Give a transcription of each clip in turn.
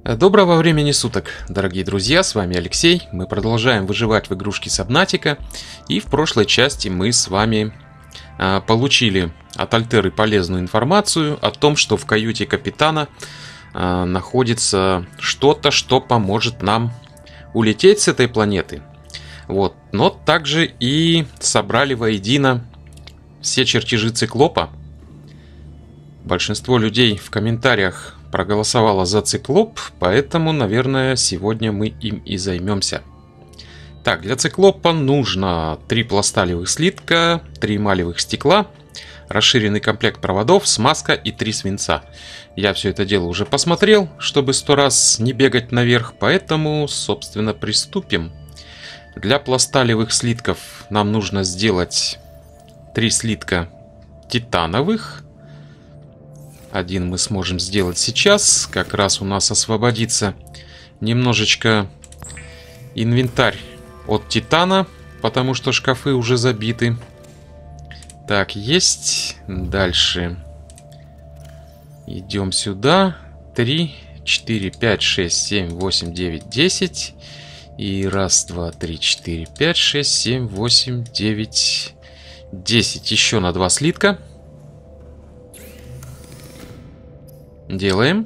Доброго времени суток, дорогие друзья, с вами Алексей. Мы продолжаем выживать в игрушке Сабнатика. И в прошлой части мы с вами получили от Альтеры полезную информацию о том, что в каюте капитана находится что-то, что поможет нам улететь с этой планеты. Вот. Но также и собрали воедино все чертежи циклопа. Большинство людей в комментариях проголосовала за циклоп, поэтому, наверное, сегодня мы им и займемся. Так, для циклопа нужно 3 пласталевых слитка, 3 эмалевых стекла, расширенный комплект проводов, смазка и 3 свинца. Я все это дело уже посмотрел, чтобы 100 раз не бегать наверх, поэтому, собственно, приступим. Для пласталевых слитков нам нужно сделать 3 слитка титановых. Один мы сможем сделать сейчас. Как раз у нас освободится немножечко инвентарь от титана, потому что шкафы уже забиты. Так, есть. Дальше. Идем сюда. 3, 4, 5, 6, 7, 8, 9, 10. И раз, два, три, 4, 5, 6, 7, 8, 9, 10. Еще на 2 слитка. Делаем.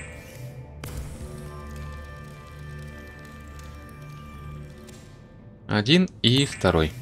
Один и второй.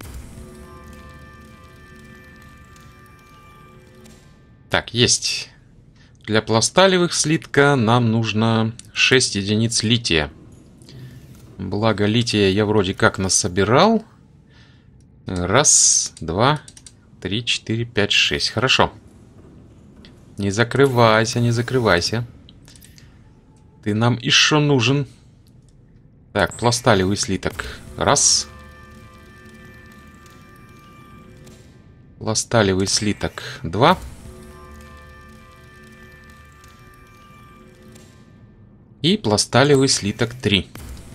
Так, есть. Для пласталевых слитка нам нужно 6 единиц лития. Благо лития я вроде как насобирал. Раз, два, три, 4, 5, 6. Хорошо. Не закрывайся, не закрывайся. Ты нам еще нужен. Так, пласталевый слиток. Раз. Пласталевый слиток. 2. И пласталевый слиток 3.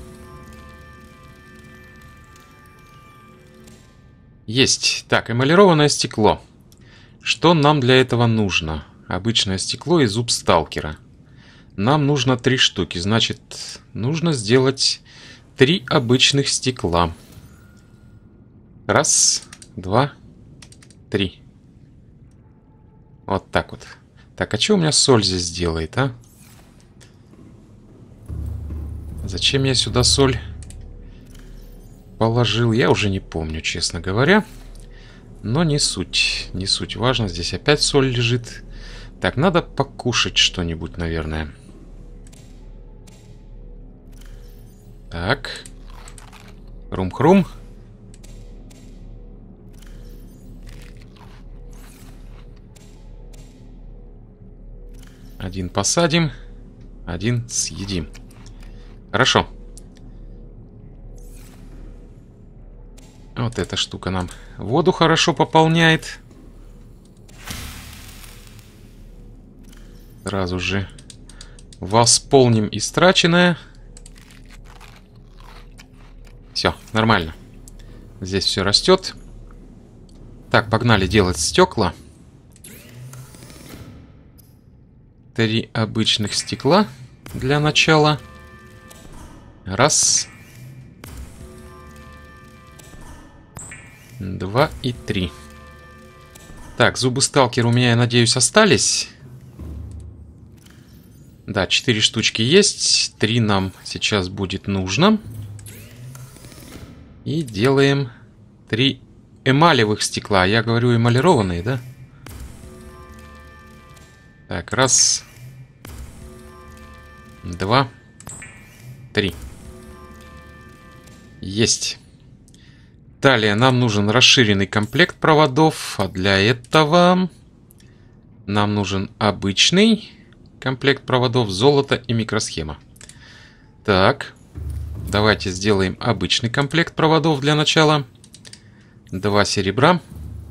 Есть. Так, эмалированное стекло. Что нам для этого нужно? Обычное стекло и зуб сталкера. Нам нужно 3 штуки. Значит, нужно сделать 3 обычных стекла. Раз, два, 3. Вот так вот. Так, а что у меня соль здесь делает, а? Зачем я сюда соль положил? Я уже не помню, честно говоря. Но не суть. Не суть важно. Здесь опять соль лежит. Так, надо покушать что-нибудь, наверное. Так. Хрум-хрум. Один посадим, один съедим. Хорошо. Вот эта штука нам воду хорошо пополняет. Сразу же восполним истраченное. Все, нормально. Здесь все растет. Так, погнали делать стекла. 3 обычных стекла для начала. Раз. 2 и 3. Так, зубы сталкера у меня, я надеюсь, остались. Да, 4 штучки есть. 3 нам сейчас будет нужно. И делаем 3 эмалевых стекла. Я говорю эмалированные, да? Так, раз. 2. 3. Есть. Далее нам нужен расширенный комплект проводов. А для этого нам нужен обычный комплект проводов, золото и микросхема. Так. Давайте сделаем обычный комплект проводов для начала. 2 серебра.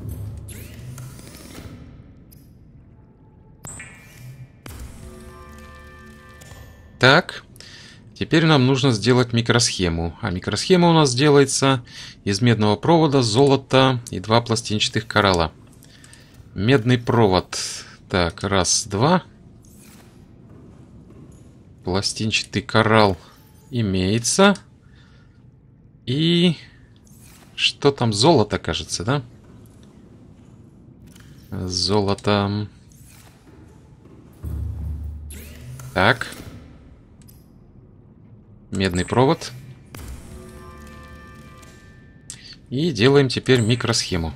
Так. Теперь нам нужно сделать микросхему. А микросхема у нас делается из медного провода, золота и 2 пластинчатых коралла. Медный провод. Так, раз, два. Пластинчатый коралл имеется. И... Что там? Золото, кажется, да? Золото. Так. Медный провод. И делаем теперь микросхему.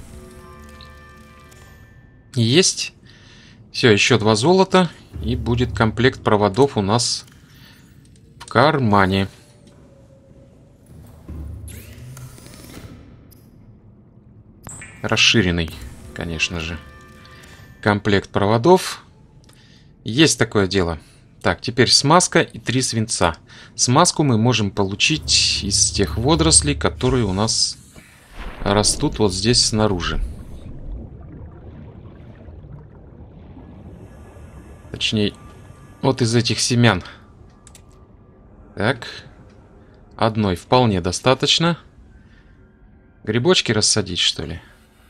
Есть. Все, еще 2 золота. И будет комплект проводов у нас в кармане. Расширенный, конечно же, комплект проводов. Есть такое дело. Так, теперь смазка и 3 свинца. Смазку мы можем получить из тех водорослей, которые у нас растут вот здесь снаружи. Точнее, вот из этих семян. Так. Одной вполне достаточно. Грибочки рассадить, что ли?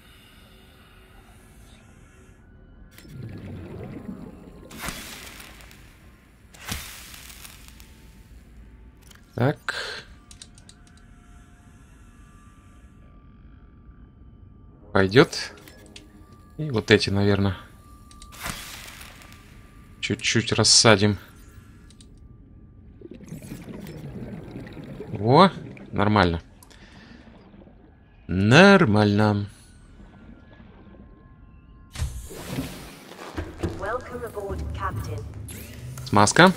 Так. Пойдет. И вот эти, наверное, чуть-чуть рассадим. О, нормально. Нормально. Смазка.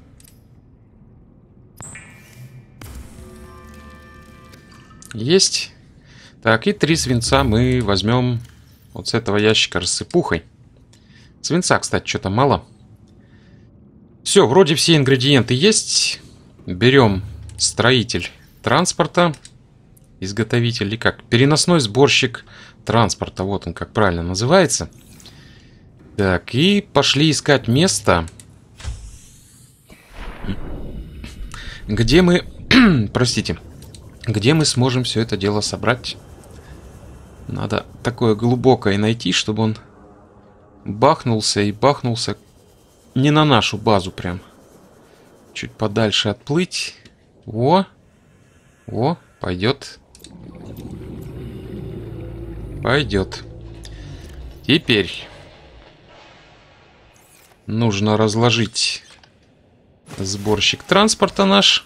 Есть. Так, и 3 свинца мы возьмем вот с этого ящика рассыпухой. Свинца, кстати, что-то мало. Все, вроде все ингредиенты есть. Берем строитель транспорта. Изготовитель или как? Переносной сборщик транспорта. Вот он, как правильно называется. Так, и пошли искать место, где мы... Простите. Где мы сможем все это дело собрать? Надо такое глубокое найти, чтобы он бахнулся и бахнулся не на нашу базу прям. Чуть подальше отплыть. О, пойдет. Пойдет. Теперь нужно разложить сборщик транспорта наш.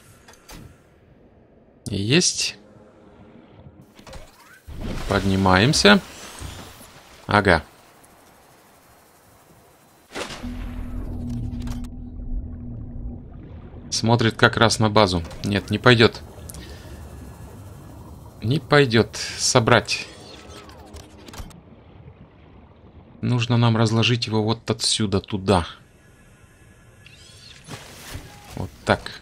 Есть. Поднимаемся. Ага. Смотрит как раз на базу. Нет, не пойдет. Не пойдет. Собрать. Нужно нам разложить его вот отсюда туда. Вот так.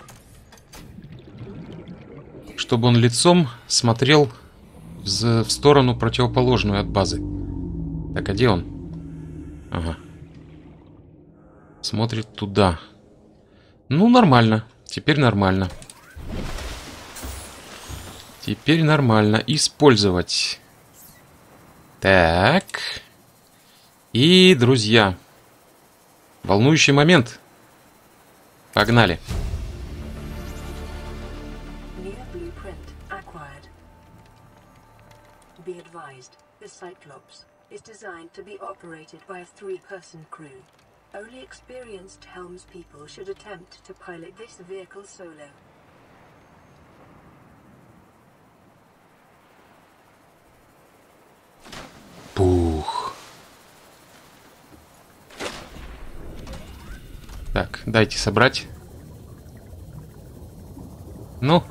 Чтобы он лицом смотрел в сторону противоположную от базы. Так, а где он? Ага. Смотрит туда. Ну, нормально. Теперь нормально. Теперь нормально. Использовать. Так. И, друзья, волнующий момент. Погнали. Be advised, the Cyclops is designed to be operated by a 3-person crew. Only experienced helmspeople should attempt to pilot this vehicle solo. Пух. Так, дайте собрать. Ну.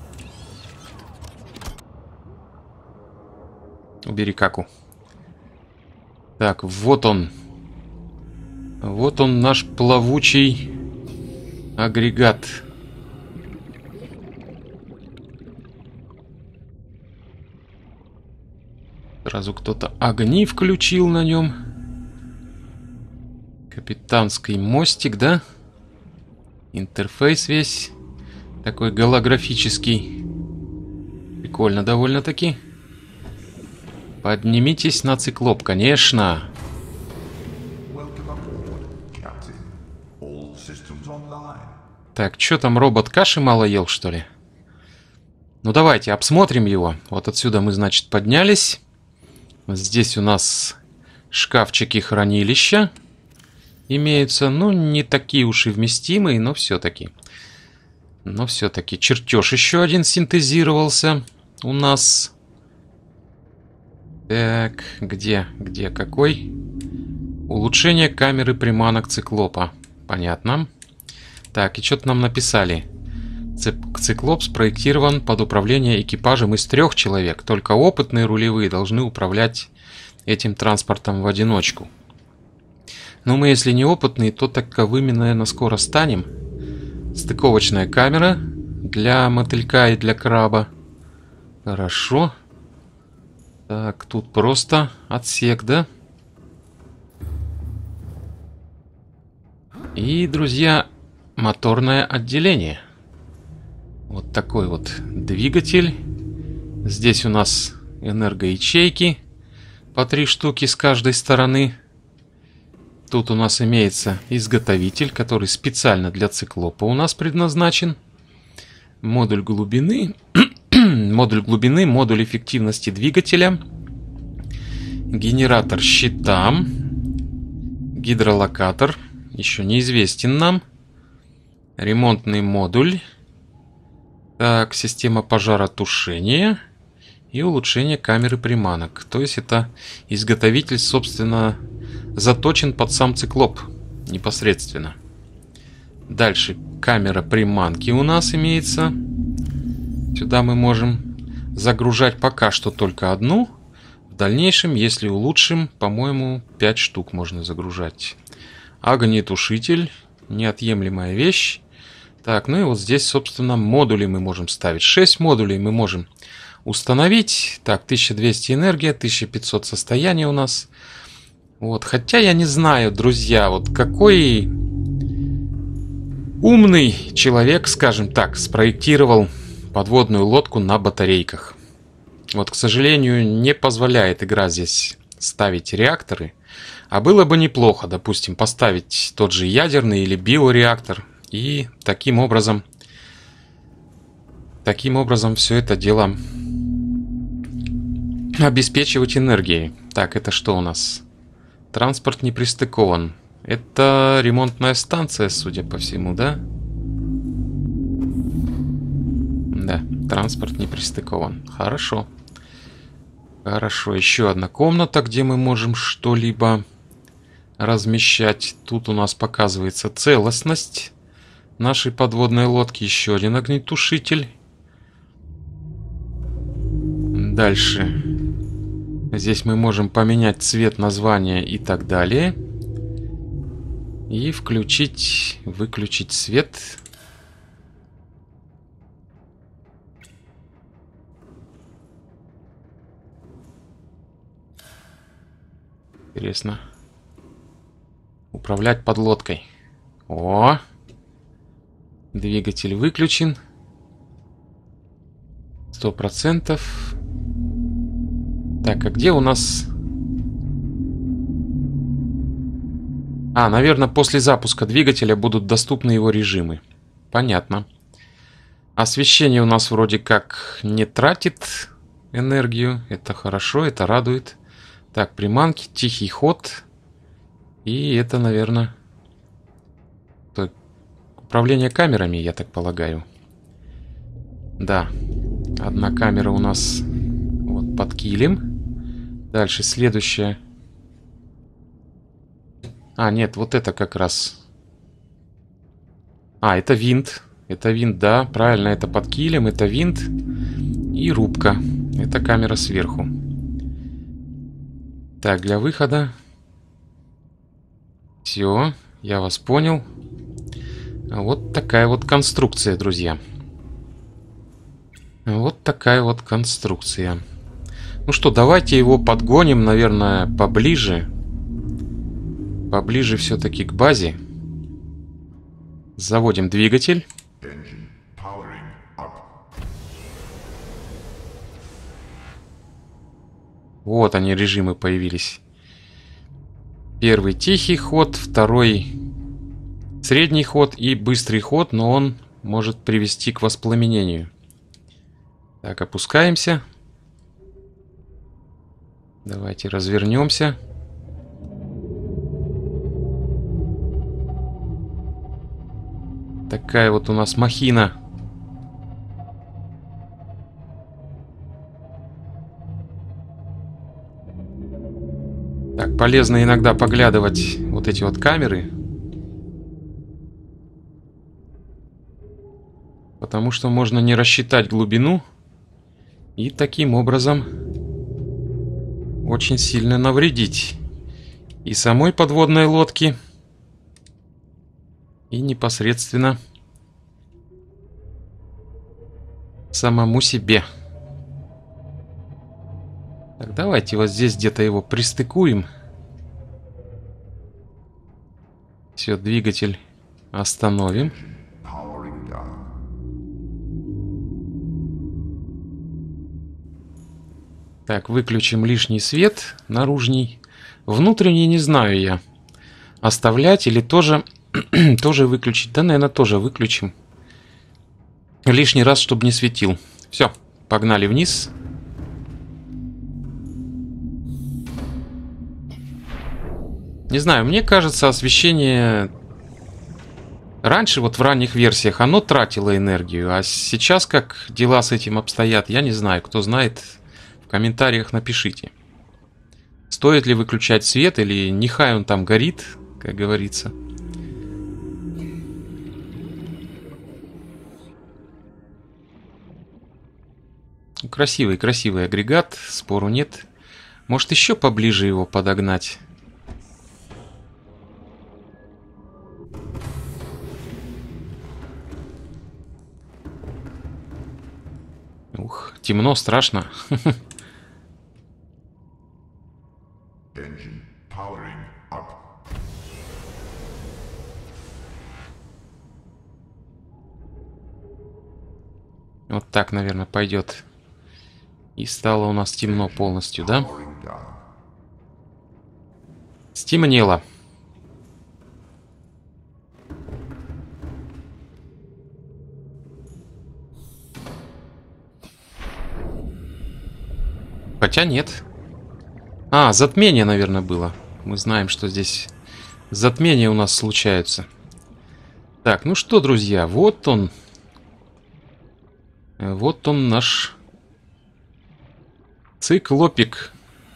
Убери каку. Так, вот он. Вот он, наш плавучий агрегат. Сразу кто-то огни включил на нем. Капитанский мостик, да? Интерфейс весь такой голографический. Прикольно довольно-таки. Поднимитесь на циклоп, конечно. Так, что там, робот каши мало ел, что ли? Ну, давайте обсмотрим его. Вот отсюда мы, значит, поднялись. Здесь у нас шкафчики хранилища имеются. Ну, не такие уж и вместимые, но все-таки. Но все-таки чертеж еще один синтезировался у нас. Так, где, какой? Улучшение камеры приманок циклопа. Понятно. Так, и что-то нам написали. Циклоп спроектирован под управление экипажем из 3 человек. Только опытные рулевые должны управлять этим транспортом в одиночку. Но мы, если не опытные, то таковыми, наверное, скоро станем. Стыковочная камера для мотылька и для краба. Хорошо. Так, тут просто отсек, да? И, друзья, моторное отделение. Вот такой вот двигатель. Здесь у нас энергоячейки по 3 штуки с каждой стороны. Тут у нас имеется изготовитель, который специально для циклопа у нас предназначен. Модуль глубины. Модуль эффективности двигателя. Генератор щита. Гидролокатор. Еще неизвестен нам. Ремонтный модуль. Так, система пожаротушения. И улучшение камеры приманок. То есть это изготовитель, собственно, заточен под сам циклоп непосредственно. Дальше камера приманки у нас имеется. Сюда мы можем загружать пока что только одну. В дальнейшем, если улучшим, по-моему, 5 штук можно загружать. Огнетушитель. Неотъемлемая вещь. Так, ну и вот здесь, собственно, модули мы можем ставить. 6 модулей мы можем установить. Так, 1200 энергия, 1500 состояние у нас. Вот, хотя я не знаю, друзья, вот какой умный человек, скажем так, спроектировал подводную лодку на батарейках. Вот, к сожалению, не позволяет игра здесь ставить реакторы. А было бы неплохо, допустим, поставить тот же ядерный или биореактор. И таким образом все это дело обеспечивать энергией. Так, это что у нас? Транспорт не пристыкован. Это ремонтная станция, судя по всему, да? Да, транспорт не пристыкован. Хорошо. Хорошо, еще одна комната, где мы можем что-либо размещать. Тут у нас показывается целостность нашей подводной лодки. Еще один огнетушитель. Дальше. Здесь мы можем поменять цвет, название и так далее. И включить, выключить свет. Интересно. Управлять подлодкой. О! Двигатель выключен. 100%. Так, а где у нас... А, наверное, после запуска двигателя будут доступны его режимы. Понятно. Освещение у нас вроде как не тратит энергию. Это хорошо, это радует. Так, приманки, тихий ход. И это, наверное, управление камерами, я так полагаю. Да. Одна камера у нас вот под килем. Дальше следующая. А, нет, вот это как раз. А, это винт. Это винт, да, правильно, это под килем, это винт. И рубка. Это камера сверху. Так, для выхода. Все, я вас понял. Вот такая вот конструкция, друзья. Вот такая вот конструкция. Ну что, давайте его подгоним, наверное, поближе. Поближе все-таки к базе. Заводим двигатель. Вот они, режимы появились. Первый тихий ход, второй средний ход и быстрый ход, но он может привести к воспламенению. Так, опускаемся. Давайте развернемся. Такая вот у нас махина. Так, полезно иногда поглядывать вот эти вот камеры. Потому что можно не рассчитать глубину. И таким образом очень сильно навредить и самой подводной лодке, и непосредственно самому себе. Так, давайте вот здесь где-то его пристыкуем. Все, двигатель остановим. Так, выключим лишний свет наружный. Внутренний не знаю я. Оставлять или тоже выключить. Да, наверное, тоже выключим. Лишний раз, чтобы не светил. Все, погнали вниз. Не знаю, мне кажется, освещение... Раньше, вот в ранних версиях, оно тратило энергию. А сейчас, как дела с этим обстоят, я не знаю. Кто знает... В комментариях напишите, стоит ли выключать свет или нехай он там горит, как говорится. Красивый агрегат, спору нет. Может, еще поближе его подогнать. Ух, темно, страшно. Вот так, наверное, пойдет. И стало у нас темно полностью, да? Стемнело. Хотя нет. А, затмение, наверное, было. Мы знаем, что здесь затмения у нас случаются. Так, ну что, друзья, вот он. Вот он наш циклопик.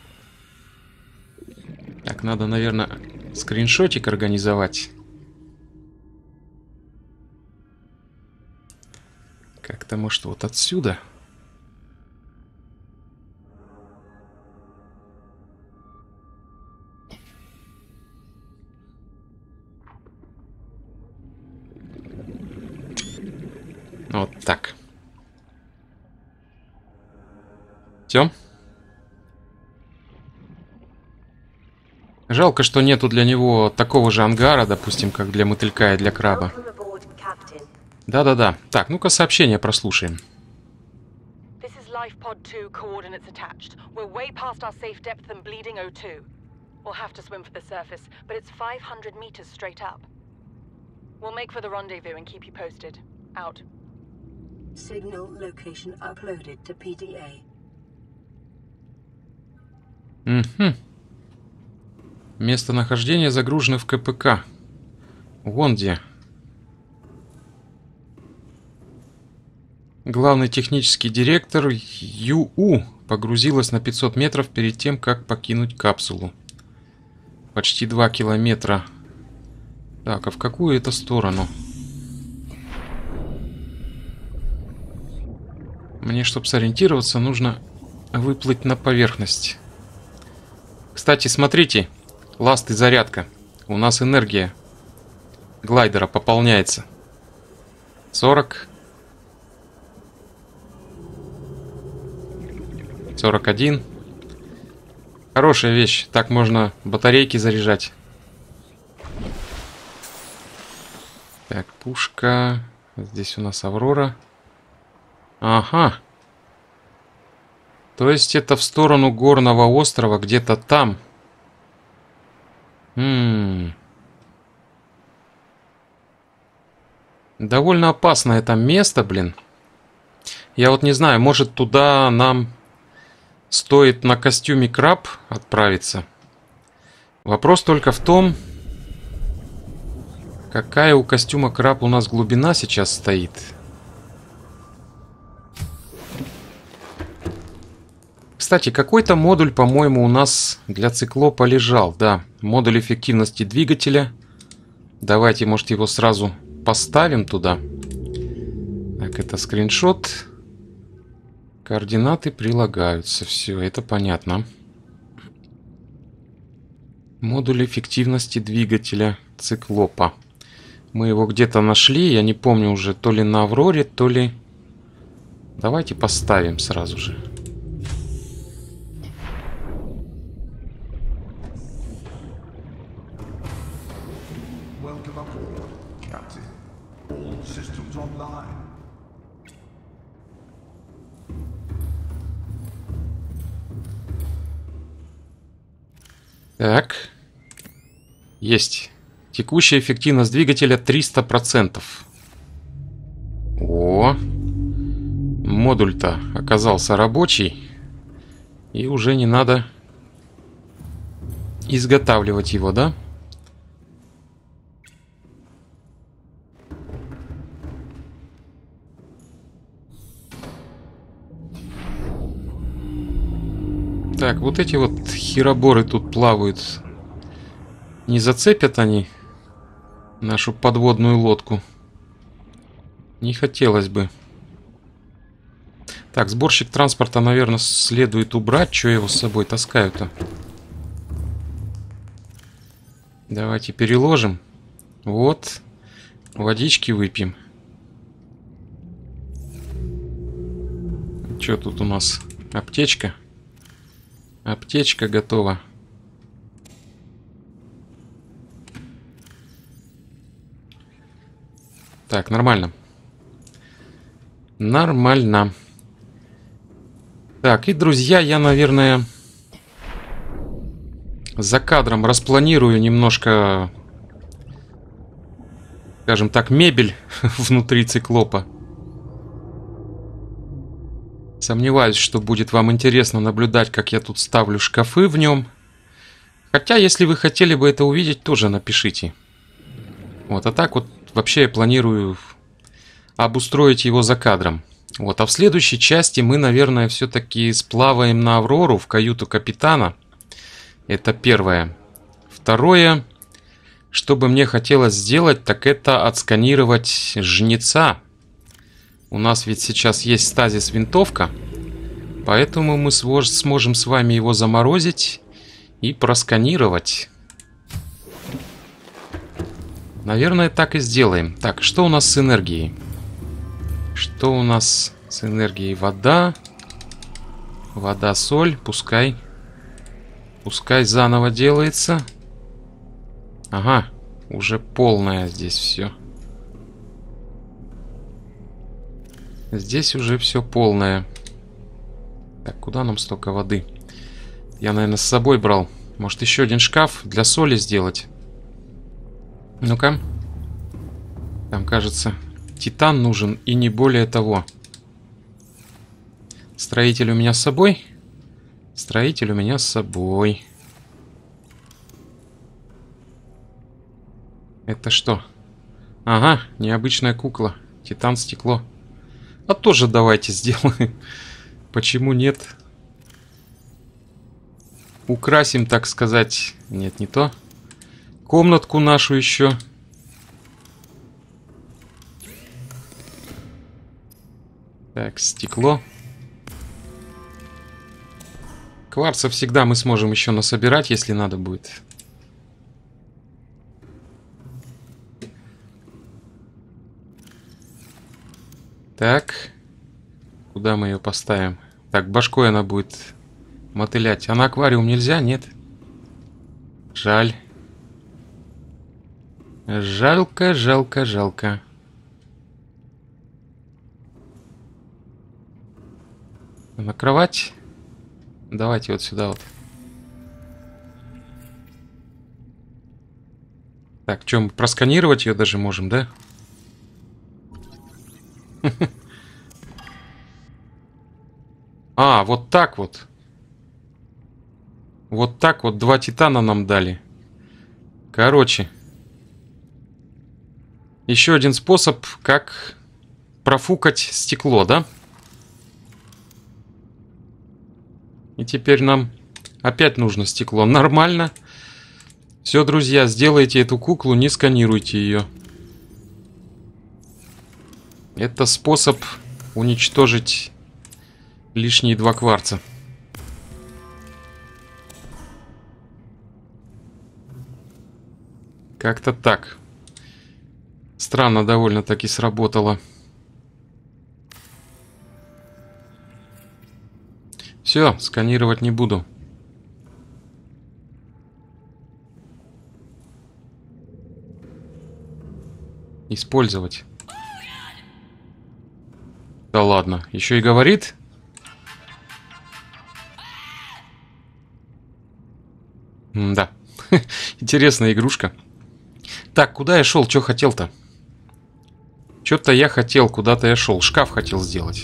Так, надо, наверное, скриншотик организовать. Как-то, может, вот отсюда. Вот так. Все. Жалко, что нету для него такого же ангара, допустим, как для мотылька и для краба. Да-да-да. Так, ну-ка сообщение прослушаем. Signal location uploaded to PDA. Угу. Местонахождение загружено в КПК. Вон где. Главный технический директор ЮУ погрузилась на 500 метров перед тем, как покинуть капсулу. Почти 2 километра. Так, а в какую это сторону? Мне, чтобы сориентироваться, нужно выплыть на поверхность. Кстати, смотрите. Ласт и зарядка. У нас энергия глайдера пополняется. 40. 41. Хорошая вещь. Так можно батарейки заряжать. Так, пушка. Здесь у нас Аврора. Ага. То есть это в сторону горного острова, где-то там. Довольно опасное там место, блин. Я вот не знаю, может туда нам стоит на костюме краб отправиться. Вопрос только в том, какая у костюма краб у нас глубина сейчас стоит. Кстати, какой-то модуль, по-моему, у нас для циклопа лежал. Да, модуль эффективности двигателя. Давайте, может, его сразу поставим туда. Так, это скриншот. Координаты прилагаются. Все, это понятно. Модуль эффективности двигателя циклопа. Мы его где-то нашли. Я не помню уже, то ли на Авроре, то ли... Давайте поставим сразу же. Так. Есть. Текущая эффективность двигателя 300%. О. Модуль-то оказался рабочий. И уже не надо изготавливать его, да? Так, вот эти вот хероборы тут плавают. Не зацепят они нашу подводную лодку? Не хотелось бы. Так, сборщик транспорта, наверное, следует убрать. Что я его с собой таскаю-то? Давайте переложим. Вот. Водички выпьем. Что тут у нас? Аптечка. Аптечка готова. Так, нормально. Нормально. Так, и, друзья, я, наверное, за кадром распланирую немножко, скажем так, мебель внутри циклопа. Сомневаюсь, что будет вам интересно наблюдать, как я тут ставлю шкафы в нем. Хотя, если вы хотели бы это увидеть, тоже напишите. Вот, а так вот вообще я планирую обустроить его за кадром. Вот, а в следующей части мы, наверное, все-таки сплаваем на Аврору в каюту капитана. Это первое. Второе, что бы мне хотелось сделать, так это отсканировать жнеца. У нас ведь сейчас есть стазис-винтовка, поэтому мы сможем с вами его заморозить и просканировать. Наверное, так и сделаем. Так, что у нас с энергией? Что у нас с энергией? Вода. Вода, соль. Пускай заново делается. Ага, уже полное здесь все. Здесь уже все полное. Так, куда нам столько воды? Я, наверное, с собой брал. Может, еще один шкаф для соли сделать? Ну-ка. Там, кажется, титан нужен и не более того. Строитель у меня с собой? Строитель у меня с собой. Это что? Ага, необычная кукла. Титан, стекло. А тоже давайте сделаем. Почему нет? Украсим, так сказать. Нет, не то. Комнатку нашу еще. Так, стекло. Кварца всегда мы сможем еще насобирать, если надо будет. Так. Куда мы ее поставим? Так, башкой она будет мотылять. А на аквариум нельзя? Нет? Жаль. Жалко, жалко, жалко. На кровать. Давайте вот сюда вот. Так, что, мы просканировать ее даже можем, да? А, вот так вот. Вот так вот 2 титана нам дали. Короче. Еще один способ, как профукать стекло, да? И теперь нам опять нужно стекло. Нормально. Все, друзья, сделайте эту куклу, не сканируйте ее. Это способ уничтожить лишние 2 кварца. Как-то так. Странно довольно-таки сработало. Все, сканировать не буду. Использовать. Да ладно, еще и говорит. Да, интересная игрушка. Так, куда я шел? Что хотел-то? Что-то я хотел, куда-то я шел. Шкаф хотел сделать.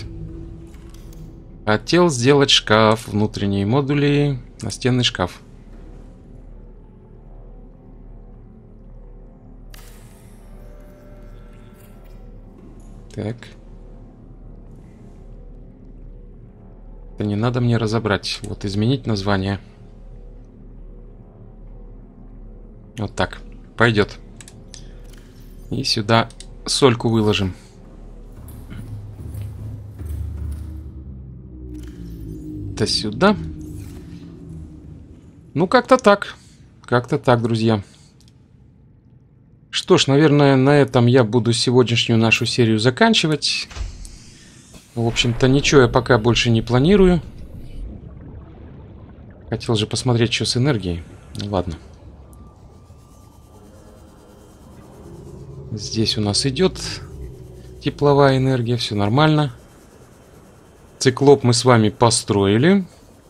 Хотел сделать шкаф. Внутренние модули. Настенный шкаф. Так. Это не надо мне разобрать. Вот изменить название. Вот так. Пойдет. И сюда сольку выложим. Это сюда. Ну, как-то так. Как-то так, друзья. Что ж, наверное, на этом я буду сегодняшнюю нашу серию заканчивать. В общем-то, ничего я пока больше не планирую. Хотел же посмотреть, что с энергией. Ну, ладно. Здесь у нас идет тепловая энергия, все нормально. Циклоп мы с вами построили.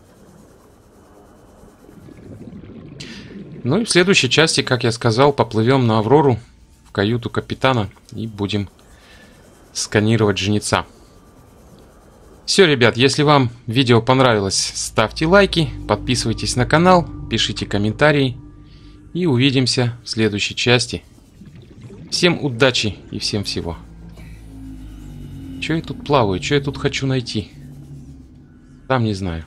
Ну и в следующей части, как я сказал, поплывем на Аврору в каюту капитана и будем сканировать жнеца. Все, ребят, если вам видео понравилось, ставьте лайки, подписывайтесь на канал, пишите комментарии и увидимся в следующей части. Всем удачи и всем всего. Че я тут плаваю? Че я тут хочу найти? Там не знаю.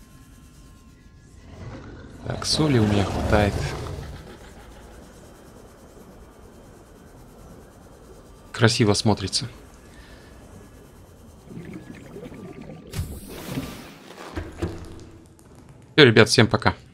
Так, соли у меня хватает. Красиво смотрится. Все, ребят, всем пока.